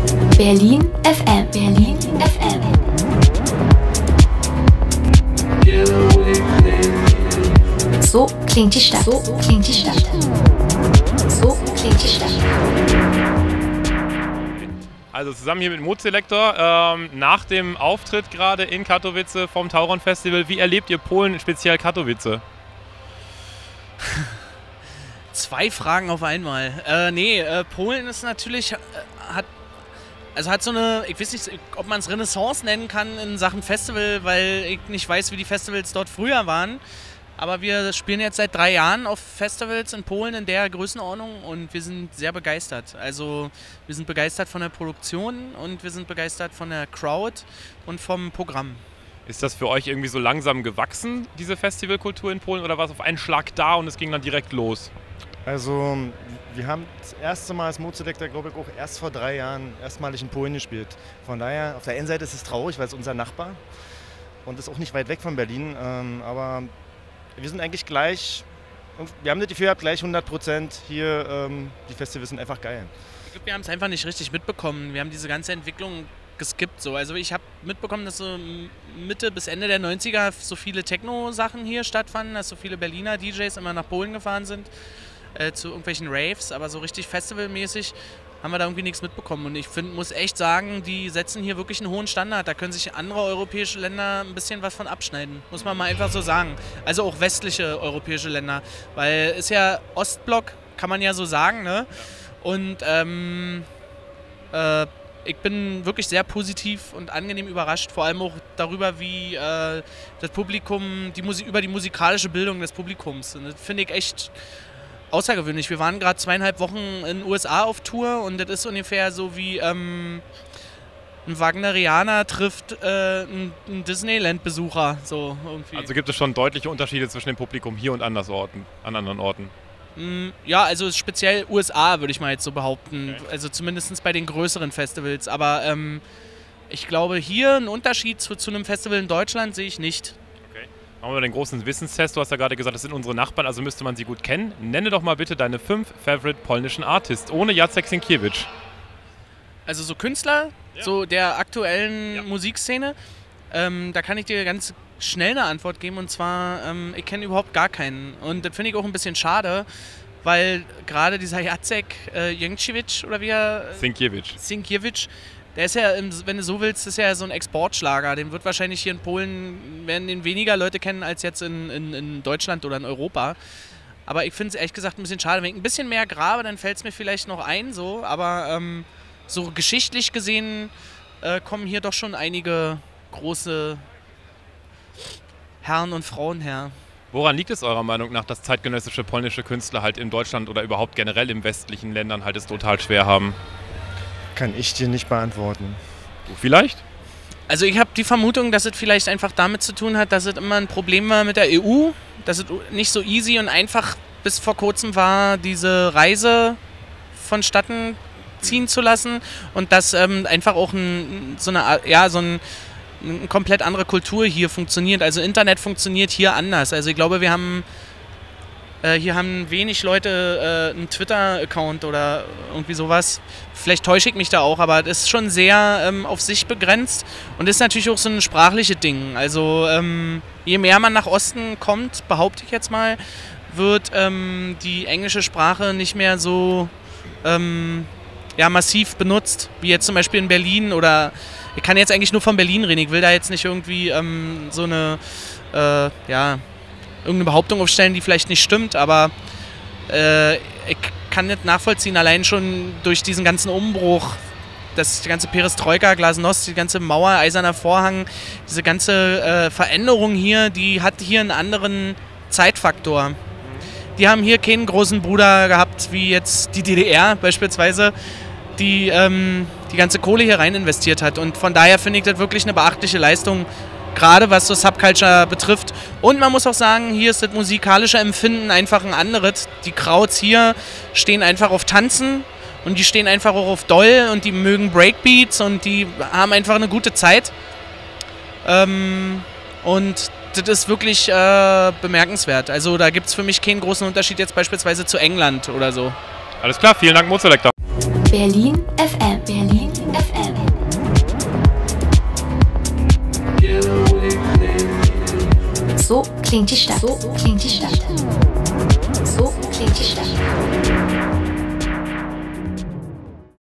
Berlin FM. Berlin FM. So klingt die Stadt. So klingt die Stadt. So klingt die Stadt. Also zusammen hier mit Moodselektor, nach dem Auftritt gerade in Katowice vom Tauron Festival, wie erlebt ihr Polen, speziell Katowice? Zwei Fragen auf einmal. Polen ist natürlich, hat so eine, ich weiß nicht, ob man es Renaissance nennen kann in Sachen Festival, weil ich nicht weiß, wie die Festivals dort früher waren. Aber wir spielen jetzt seit 3 Jahren auf Festivals in Polen in der Größenordnung und wir sind sehr begeistert. Also wir sind begeistert von der Produktion und wir sind begeistert von der Crowd und vom Programm. Ist das für euch irgendwie so langsam gewachsen, diese Festivalkultur in Polen, oder war es auf einen Schlag da und es ging dann direkt los? Also wir haben das erste Mal als Moodselektor, glaube ich, auch erst vor 3 Jahren erstmalig in Polen gespielt. Von daher, auf der einen Seite ist es traurig, weil es unser Nachbar und ist auch nicht weit weg von Berlin, aber wir sind eigentlich gleich, wir haben das Gefühl, gleich 100% hier, die Festivals sind einfach geil. Ich glaube, wir haben es einfach nicht richtig mitbekommen. Wir haben diese ganze Entwicklung geskippt. So. Also ich habe mitbekommen, dass so Mitte bis Ende der 90er so viele Techno-Sachen hier stattfanden, dass so viele Berliner DJs immer nach Polen gefahren sind, zu irgendwelchen Raves, aber so richtig festivalmäßig haben wir da irgendwie nichts mitbekommen. Und ich muss echt sagen, die setzen hier wirklich einen hohen Standard. Da können sich andere europäische Länder ein bisschen was von abschneiden. Muss man mal einfach so sagen. Also auch westliche europäische Länder. Weil ist ja Ostblock, kann man ja so sagen, ne? Und ich bin wirklich sehr positiv und angenehm überrascht. Vor allem auch darüber, wie das Publikum, über die musikalische Bildung des Publikums. Und das finde ich echt außergewöhnlich. Wir waren gerade 2,5 Wochen in den USA auf Tour und das ist ungefähr so wie ein Wagnerianer trifft einen Disneyland-Besucher. So irgendwie. Also gibt es schon deutliche Unterschiede zwischen dem Publikum hier und an anderen Orten? Ja, also speziell USA würde ich mal jetzt so behaupten. Okay. Also zumindest bei den größeren Festivals. Aber ich glaube, hier einen Unterschied zu einem Festival in Deutschland sehe ich nicht. Machen wir den großen Wissenstest. Du hast ja gerade gesagt, das sind unsere Nachbarn, also müsste man sie gut kennen. Nenne doch mal bitte deine 5 favorite polnischen Artists, ohne Jacek Sienkiewicz. Also so Künstler, ja, so der aktuellen Musikszene. Da kann ich dir ganz schnell eine Antwort geben, und zwar, ich kenne überhaupt gar keinen. Und das finde ich auch ein bisschen schade, weil gerade dieser Jacek Sienkiewicz, oder wie er... Sienkiewicz, der ist ja, wenn du so willst, ist ja so ein Exportschlager. Den wird wahrscheinlich hier in Polen, werden den weniger Leute kennen als jetzt in Deutschland oder in Europa. Aber ich finde es ehrlich gesagt ein bisschen schade. Wenn ich ein bisschen mehr grabe, dann fällt es mir vielleicht noch ein, so. Aber so geschichtlich gesehen kommen hier doch schon einige große Herren und Frauen her. Woran liegt es eurer Meinung nach, dass zeitgenössische polnische Künstler halt in Deutschland oder überhaupt generell in westlichen Ländern halt es total schwer haben? Kann ich dir nicht beantworten. Du vielleicht? Also ich habe die Vermutung, dass es vielleicht einfach damit zu tun hat, dass es immer ein Problem war mit der EU, dass es nicht so easy und einfach bis vor kurzem war, diese Reise vonstatten ziehen zu lassen, und dass einfach auch eine komplett andere Kultur hier funktioniert. Also Internet funktioniert hier anders. Also ich glaube, hier haben wenig Leute einen Twitter-Account oder irgendwie sowas. Vielleicht täusche ich mich da auch, aber das ist schon sehr auf sich begrenzt und ist natürlich auch so ein sprachliches Ding. Also je mehr man nach Osten kommt, behaupte ich jetzt mal, wird die englische Sprache nicht mehr so massiv benutzt, wie jetzt zum Beispiel in Berlin, oder ich kann jetzt eigentlich nur von Berlin reden. Ich will da jetzt nicht irgendwie irgendeine Behauptung aufstellen, die vielleicht nicht stimmt, aber ich kann nicht nachvollziehen, allein schon durch diesen ganzen Umbruch, die ganze Perestroika, Glasnost, die ganze Mauer, Eiserner Vorhang, diese ganze Veränderung hier, die hat hier einen anderen Zeitfaktor. Die haben hier keinen großen Bruder gehabt, wie jetzt die DDR beispielsweise, die die ganze Kohle hier rein investiert hat, und von daher finde ich das wirklich eine beachtliche Leistung, gerade was so Subculture betrifft. Und man muss auch sagen, hier ist das musikalische Empfinden einfach ein anderes. Die Krauts hier stehen einfach auf Tanzen und die stehen einfach auch auf Doll und die mögen Breakbeats und die haben einfach eine gute Zeit. Und das ist wirklich bemerkenswert. Also da gibt es für mich keinen großen Unterschied jetzt beispielsweise zu England oder so. Alles klar, vielen Dank, Moodselektor. Berlin FM. Berlin FM. So klingt die Stadt. So klingt die Stadt. So klingt die Stadt.